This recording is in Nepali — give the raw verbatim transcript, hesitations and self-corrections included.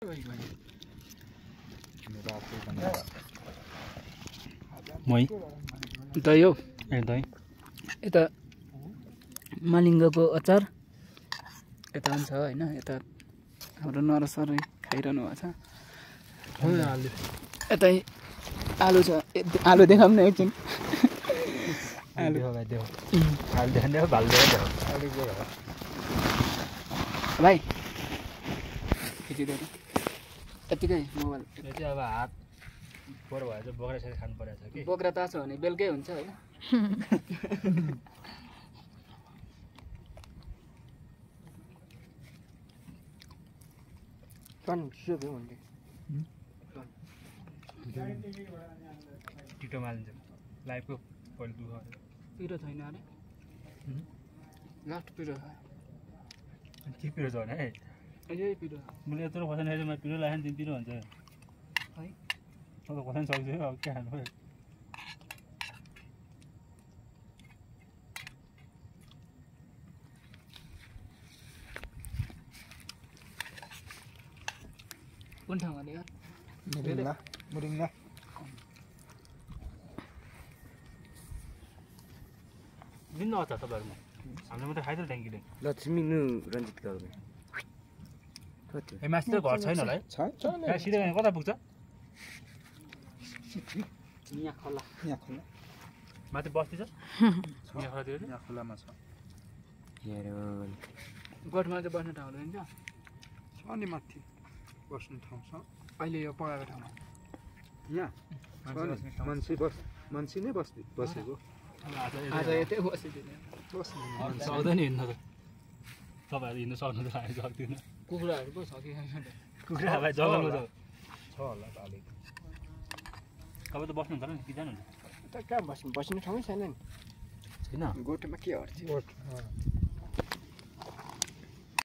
मै दही हो ए दही यता मालिङ्गको अचार यता पनि छ होइन यता हाम्रो नरसर खाइरहनु भएको छ यतै आलु छ आलु देखाउँ न एकछिन आलु देऊ आलु देखाउ भाल देऊ भाइ खिचिदियो त यतिकै मोबाइल यो चाहिँ अब हात फोहोर भएर चाहिँ बोक्रा यसरी खानु परेको छ कि बोक्रा ताछो भने बेलुकै हुन्छ होइन टिटो मालिन्छ लाइफको पहिलो दुःख पिरो छैन अरे लास्ट पिरो के पिरो छ भने है यही पिरो मैले यत्रो खोर्सानी खाएँ पिरो लाग्यो तिन पिरो हुन्छ है अब खोर्सानी सक्छु अब के खानु पऱ्यो कुन ठाउँमा नि मुरिङ्गा मुरिङ्गा दिन्न अचार तपाईँहरूमा हाम्रो मात्रै खाइदियो ट्याङ्कीले लक्ष्मी नु रञ्जित गर्नु ए माथि त घर छैन होला है छ यहाँ सिधै गयो कता पुग्छ यहाँ खोला यहाँ खोला माथि बस्ती छ यहाँ खोलातिर यहाँ खोलामा छ गोठमा चाहिँ बस्ने ठाउँ रहन्छ छ नि माथि बस्ने ठाउँ छ अहिले यो पकाएको ठाउँमा यहाँ मान्छे बस मान्छे नै बस्ने बसेको आज यतै बसिदिने सक्दैन हिँड्न त तपाईँहरू हिँड्नु सक्नु त हामी सक्दैन कुखुराहरू पो छ कि कुखुरा भाइ जङ्गलमा छ छ होला त अलिक तपाईँ त बस्नुहुन्छ होला नि कि जानुहुन्छ त कहाँ बस्नु बस्ने ठाउँै छैन नि छैन गोठमा के हर्छ गोठ